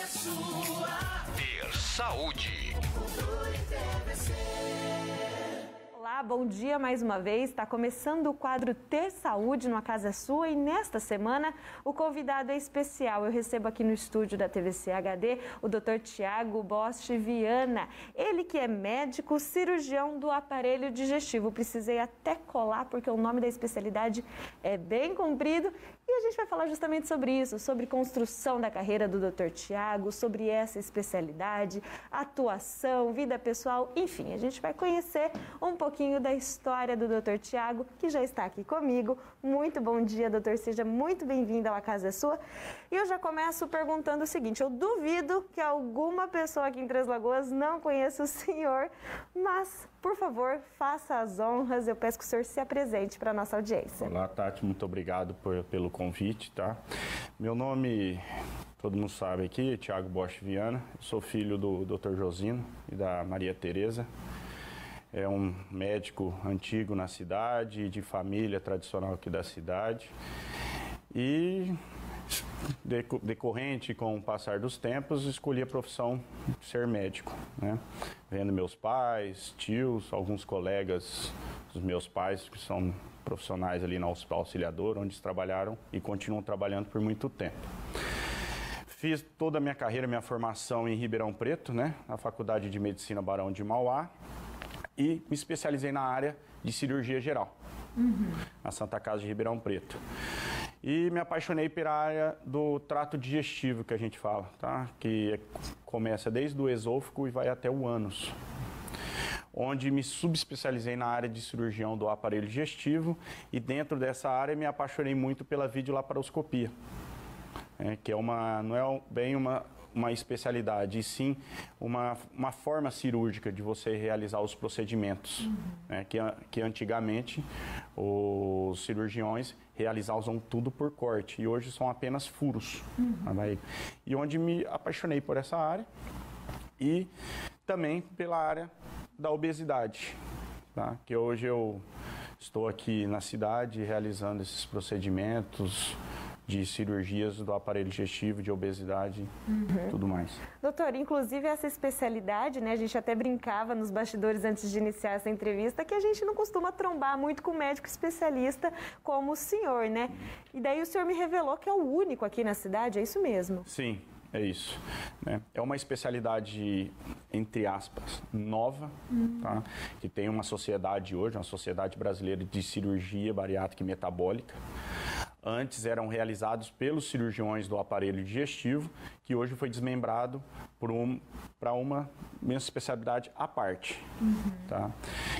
sua. Ter saúde. Olá, bom dia mais uma vez. Está começando o quadro Ter Saúde numa Casa Sua e nesta semana o convidado é especial. Eu recebo aqui no estúdio da TVC HD o Dr. Tiago Bosch Viana. Ele que é médico cirurgião do aparelho digestivo. Precisei até colar porque o nome da especialidade é bem comprido e a gente vai falar justamente sobre isso, sobre construção da carreira do Dr. Tiago, sobre essa especialidade, atuação, vida pessoal, enfim, a gente vai conhecer um pouquinho da história do Dr. Tiago, que já está aqui comigo. Muito bom dia, doutor, seja muito bem-vindo à Casa Sua. E eu já começo perguntando o seguinte, eu duvido que alguma pessoa aqui em Três Lagoas não conheça o senhor, mas, por favor, faça as honras, eu peço que o senhor se apresente para a nossa audiência. Olá, Tati, muito obrigado pelo convite, tá? Meu nome, todo mundo sabe aqui, é Tiago Bosch Viana, eu sou filho do Dr. Josino e da Maria Tereza. É um médico antigo na cidade, de família tradicional aqui da cidade. E decorrente com o passar dos tempos, escolhi a profissão de ser médico, né? Vendo meus pais, tios, alguns colegas dos meus pais, que são profissionais ali na Hospital Auxiliador, onde eles trabalharam e continuam trabalhando por muito tempo. Fiz toda a minha carreira, minha formação em Ribeirão Preto, né? Na Faculdade de Medicina Barão de Mauá. E me especializei na área de cirurgia geral, na Santa Casa de Ribeirão Preto. E me apaixonei pela área do trato digestivo, que a gente fala, tá? Que começa desde o esôfago e vai até o ânus. Onde me subespecializei na área de cirurgião do aparelho digestivo e dentro dessa área me apaixonei muito pela videolaparoscopia, que não é bem uma especialidade, e sim uma forma cirúrgica de você realizar os procedimentos, né, que antigamente os cirurgiões realizavam tudo por corte e hoje são apenas furos. E onde me apaixonei por essa área e também pela área da obesidade, tá? Que hoje eu estou aqui na cidade realizando esses procedimentos de cirurgias do aparelho digestivo, de obesidade, tudo mais. Doutor, inclusive essa especialidade, né, a gente até brincava nos bastidores antes de iniciar essa entrevista que a gente não costuma trombar muito com médico especialista como o senhor, né? E daí o senhor me revelou que é o único aqui na cidade, é isso mesmo? Sim, é isso, né? É uma especialidade, entre aspas, nova, tá? Que tem uma sociedade hoje, uma Sociedade Brasileira de Cirurgia Bariátrica e Metabólica. Antes eram realizados pelos cirurgiões do aparelho digestivo, que hoje foi desmembrado para uma mesma especialidade à parte. Tá?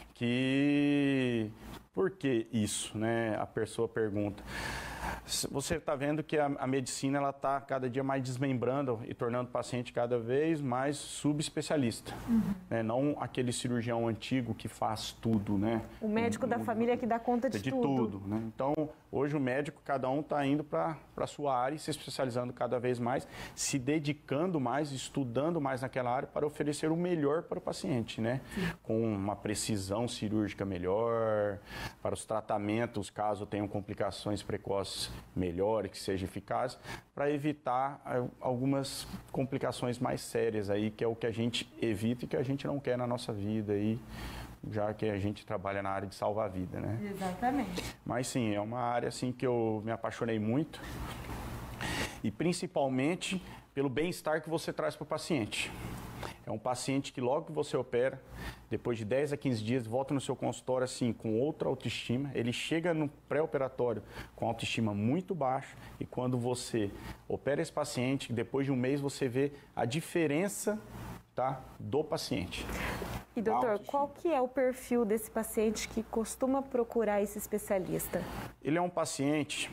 Por que isso, né? A pessoa pergunta. Você está vendo que a medicina está cada dia mais desmembrando e tornando o paciente cada vez mais subespecialista. Né? Não aquele cirurgião antigo que faz tudo, né? O médico da família que dá conta de tudo. Né? Então, hoje o médico, cada um está indo para a sua área e se especializando cada vez mais, se dedicando mais, estudando mais naquela área para oferecer o melhor para o paciente, né? Com uma precisão cirúrgica melhor, para os tratamentos, caso tenham complicações precoces melhores, que seja eficaz, para evitar algumas complicações mais sérias aí, que é o que a gente evita e que a gente não quer na nossa vida aí, já que a gente trabalha na área de salvar a vida, né? Exatamente. Mas sim, é uma área assim que eu me apaixonei muito e principalmente pelo bem-estar que você traz para o paciente. É um paciente que logo que você opera, depois de 10 a 15 dias, volta no seu consultório assim, com outra autoestima. Ele chega no pré-operatório com autoestima muito baixa e quando você opera esse paciente, depois de um mês você vê a diferença, tá, do paciente. E doutor, qual que é o perfil desse paciente que costuma procurar esse especialista? Ele é um paciente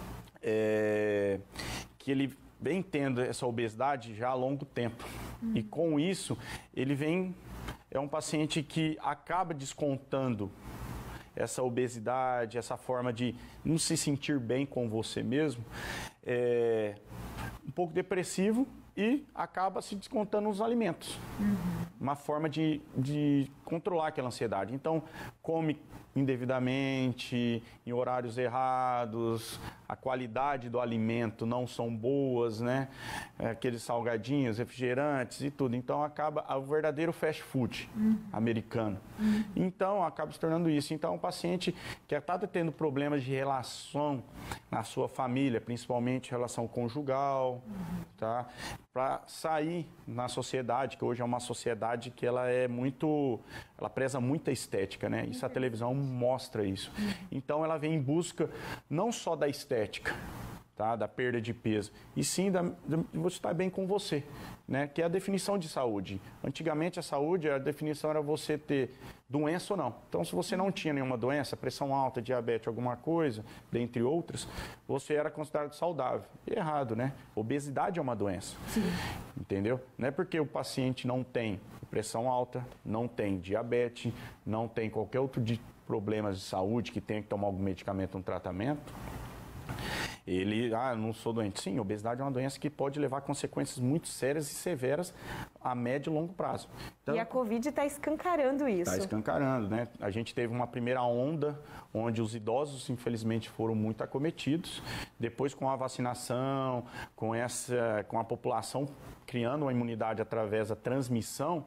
que ele vem tendo essa obesidade já há longo tempo. E com isso, é um paciente que acaba descontando essa obesidade, essa forma de não se sentir bem com você mesmo, um pouco depressivo e acaba se descontando nos alimentos. Uma forma de controlar aquela ansiedade. Então, come indevidamente, em horários errados, a qualidade do alimento não são boas, né? Aqueles salgadinhos, refrigerantes e tudo. Então, acaba o verdadeiro fast food americano. Então, acaba se tornando isso. Então, o paciente que está tendo problemas de relação na sua família, principalmente relação conjugal, tá? Para sair na sociedade, que hoje é uma sociedade que ela preza muita estética, né? Isso a televisão mostra isso. Então ela vem em busca não só da estética, tá? Da perda de peso, e sim de você estar bem com você, né? Que é a definição de saúde. Antigamente a definição era você ter doença ou não. Então, se você não tinha nenhuma doença, pressão alta, diabetes, alguma coisa, dentre outras, você era considerado saudável. Errado, né? Obesidade é uma doença. Sim. Entendeu? Não é porque o paciente não tem pressão alta, não tem diabetes, não tem qualquer outro de problemas de saúde que tenha que tomar algum medicamento, um tratamento. Ele, não sou doente. Sim, obesidade é uma doença que pode levar a consequências muito sérias e severas a médio e longo prazo. Então, e a Covid está escancarando isso. Está escancarando, né? A gente teve uma primeira onda onde os idosos, infelizmente, foram muito acometidos. Depois, com a vacinação, com a população criando uma imunidade através da transmissão,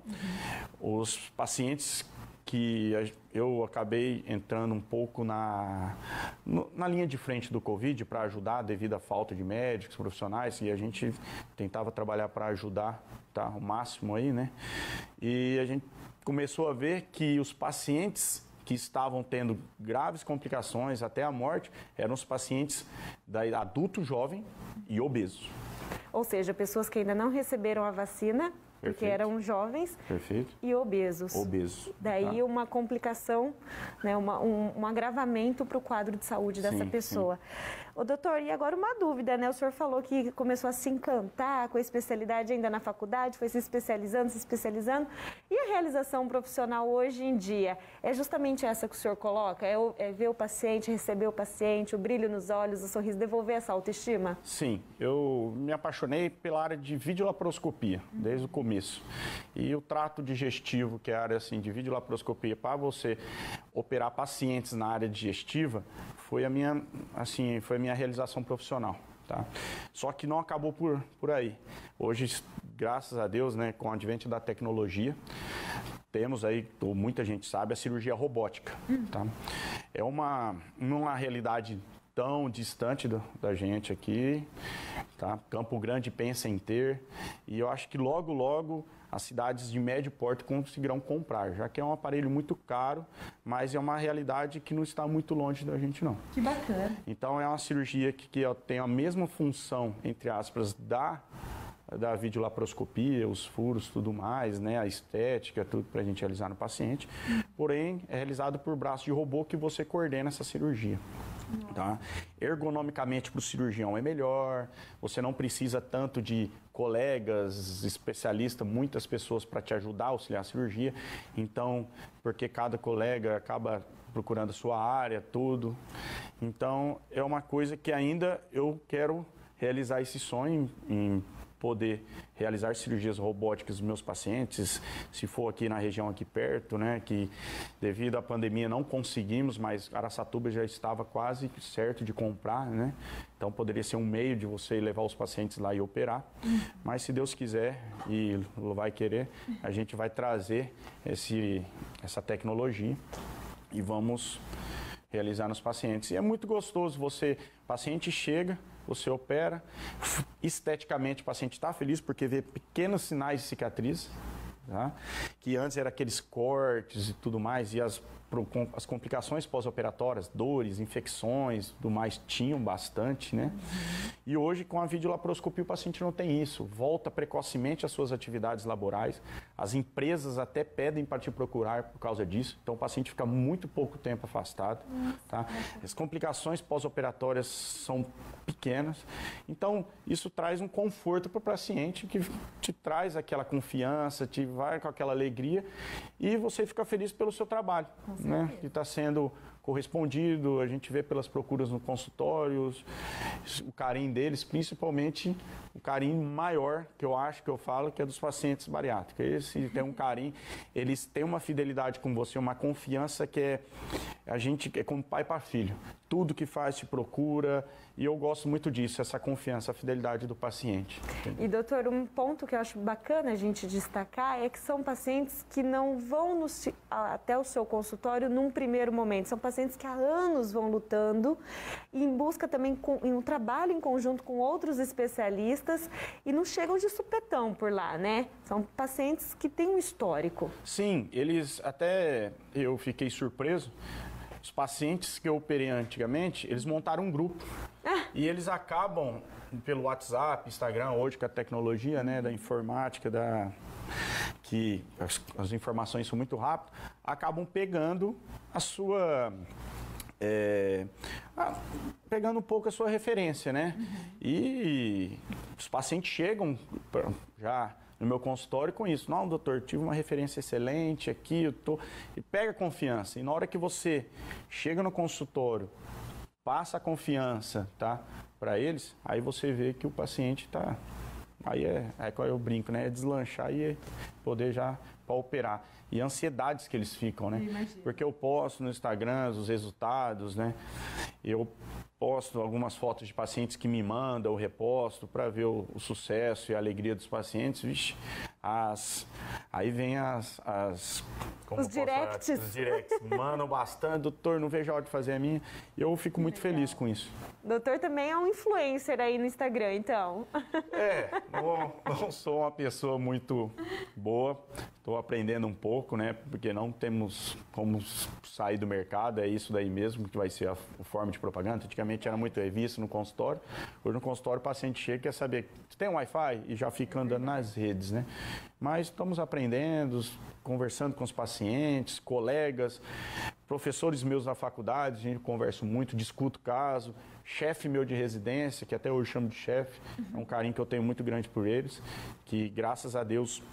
os pacientes que eu acabei entrando um pouco na linha de frente do Covid para ajudar devido à falta de médicos profissionais, e a gente tentava trabalhar para ajudar, tá, o máximo aí, né? E a gente começou a ver que os pacientes que estavam tendo graves complicações, até a morte, eram os pacientes adulto jovem e obesos. Ou seja, pessoas que ainda não receberam a vacina, porque eram jovens. Perfeito. E obesos. Daí uma complicação, né, um agravamento para o quadro de saúde dessa pessoa. Ô, doutor, e agora uma dúvida, né? O senhor falou que começou a se encantar com a especialidade ainda na faculdade, foi se especializando. E a realização profissional hoje em dia é justamente essa que o senhor coloca? É ver o paciente, receber o paciente, o brilho nos olhos, o sorriso, devolver essa autoestima? Sim, eu me apaixonei pela área de videolaparoscopia, desde o começo. E o trato digestivo, que é a área assim, de videolaparoscopia, para você operar pacientes na área digestiva, foi a minha realização profissional. Tá? Só que não acabou por aí. Hoje, graças a Deus, né, com o advento da tecnologia, temos aí, muita gente sabe, a cirurgia robótica. Tá? É uma realidade tão distante da gente aqui, tá? Campo Grande pensa em ter, e eu acho que logo, logo as cidades de médio porte conseguirão comprar, já que é um aparelho muito caro, mas é uma realidade que não está muito longe da gente, não. Que bacana. Então é uma cirurgia que tem a mesma função, entre aspas, da videolaparoscopia, os furos, tudo mais, né, a estética, tudo para a gente realizar no paciente, porém é realizado por braço de robô que você coordena essa cirurgia. Tá? Ergonomicamente para o cirurgião é melhor, você não precisa tanto de colegas, especialistas, muitas pessoas para te ajudar a auxiliar a cirurgia, então, porque cada colega acaba procurando a sua área, tudo. Então, é uma coisa que ainda eu quero realizar esse sonho em poder realizar cirurgias robóticas dos meus pacientes, se for aqui na região aqui perto, né, que devido à pandemia não conseguimos, mas Araçatuba já estava quase certo de comprar, né, então poderia ser um meio de você levar os pacientes lá e operar, mas se Deus quiser e vai querer, a gente vai trazer essa tecnologia e vamos realizar nos pacientes. E é muito gostoso, o paciente chega, você opera, esteticamente o paciente está feliz porque vê pequenos sinais de cicatriz, tá? Que antes eram aqueles cortes e tudo mais, e as complicações pós-operatórias, dores, infecções, tudo mais, tinham bastante, né? E hoje, com a videolaparoscopia, o paciente não tem isso, volta precocemente às suas atividades laborais, as empresas até pedem para te procurar por causa disso, então o paciente fica muito pouco tempo afastado, tá? As complicações pós-operatórias são pequenas, então isso traz um conforto para o paciente, que te traz aquela confiança, te vai com aquela alegria e você fica feliz pelo seu trabalho, né? Que está sendo correspondido, a gente vê pelas procuras no consultório, o carinho deles, principalmente o carinho maior que eu acho, que eu falo, que é dos pacientes bariátricos. Esse tem um carinho, eles têm uma fidelidade com você, uma confiança que a gente é como pai para filho. Tudo que faz te procura, e eu gosto muito disso, essa confiança, a fidelidade do paciente. E doutor, um ponto que eu acho bacana a gente destacar é que são pacientes que não vão até o seu consultório num primeiro momento, são pacientes que há anos vão lutando e em busca também em um trabalho em conjunto com outros especialistas e não chegam de supetão por lá, né? São pacientes que têm um histórico. Sim, eu fiquei surpreso. Os pacientes que eu operei antigamente, eles montaram um grupo e eles acabam, pelo WhatsApp, Instagram, hoje com a tecnologia, né, da informática, que as informações são muito rápidas, acabam pegando pegando um pouco a sua referência, né? E os pacientes chegam já no meu consultório com isso. Não, doutor, tive uma referência excelente aqui, E pega confiança. E na hora que você chega no consultório, passa a confiança, tá, para eles, aí você vê que o paciente tá... Aí qual eu brinco, né? É deslanchar e poder já para operar. E ansiedades que eles ficam, né? Porque eu posto no Instagram os resultados, né? Eu posto algumas fotos de pacientes que me mandam, eu reposto para ver o sucesso e a alegria dos pacientes. Vixe, aí vem os directs. Os directs. Mandam bastante, doutor, não vejo a hora de fazer a minha. E eu fico muito feliz com isso. Doutor também é um influencer aí no Instagram, então. Não sou uma pessoa muito boa, estou aprendendo um pouco, né? Porque não temos como sair do mercado, é isso daí mesmo que vai ser a forma de propaganda. Antigamente era muito revista no consultório, hoje no consultório o paciente chega e quer saber, tem um Wi-Fi? E já fica andando nas redes, né? Mas estamos aprendendo, conversando com os pacientes, colegas, professores meus na faculdade, a gente conversa muito, discuto caso, chefe meu de residência, que até hoje chamo de chefe, é um carinho que eu tenho muito grande por eles, que graças a Deus,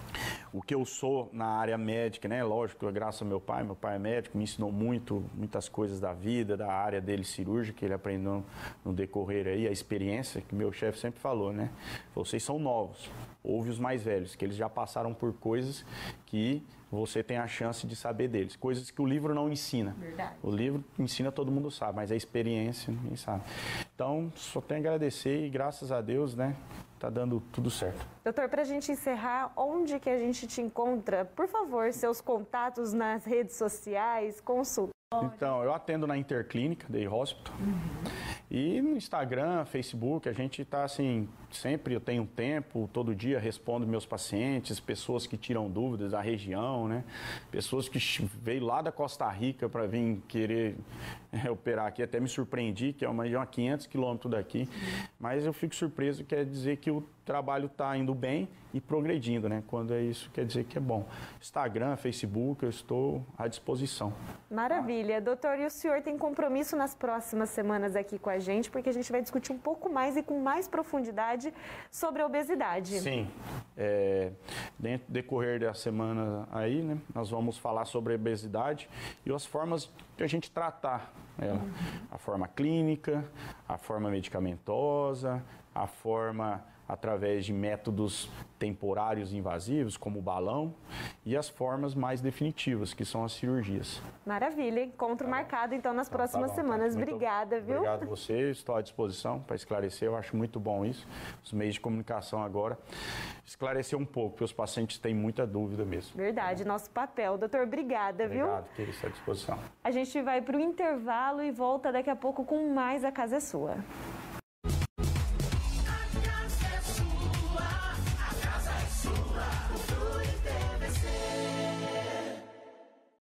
o que eu sou na área médica, né, lógico, graças ao meu pai é médico, me ensinou muitas coisas da vida, da área dele cirúrgica, ele aprendeu no decorrer aí, a experiência, que meu chefe sempre falou, né, vocês são novos, ouve os mais velhos, que eles já passaram por coisas que você tem a chance de saber deles, coisas que o livro não ensina. Verdade. O livro ensina, todo mundo sabe, mas a experiência ninguém sabe. Então, só tenho a agradecer e graças a Deus, né, tá dando tudo certo. Doutor, para a gente encerrar, onde que a gente te encontra? Por favor, seus contatos nas redes sociais, consulta. Então, eu atendo na Interclínica, Day Hospital. E no Instagram, Facebook, a gente está assim, sempre eu tenho tempo, todo dia respondo meus pacientes, pessoas que tiram dúvidas da região, né? Pessoas que veio lá da Costa Rica para vir querer operar aqui, até me surpreendi, que é uma 500 quilômetros daqui, mas eu fico surpreso, quer dizer que o trabalho está indo bem e progredindo, né? Quando é isso, quer dizer que é bom. Instagram, Facebook, eu estou à disposição. Maravilha. Doutor, e o senhor tem compromisso nas próximas semanas aqui com a gente, porque a gente vai discutir um pouco mais e com mais profundidade sobre a obesidade. Sim. Dentro do decorrer da semana aí, né, nós vamos falar sobre a obesidade e as formas de a gente tratar ela. A forma clínica, a forma medicamentosa, a forma através de métodos temporários invasivos, como o balão, e as formas mais definitivas, que são as cirurgias. Maravilha. Encontro marcado, então, nas próximas semanas. Obrigada, viu? Obrigado a você. Estou à disposição para esclarecer. Eu acho muito bom isso. Os meios de comunicação agora. Esclarecer um pouco, porque os pacientes têm muita dúvida mesmo. Verdade. Nosso papel. Doutor, obrigada, viu? Obrigado, querido. Estou à disposição. A gente vai para o intervalo e volta daqui a pouco com mais A Casa é Sua.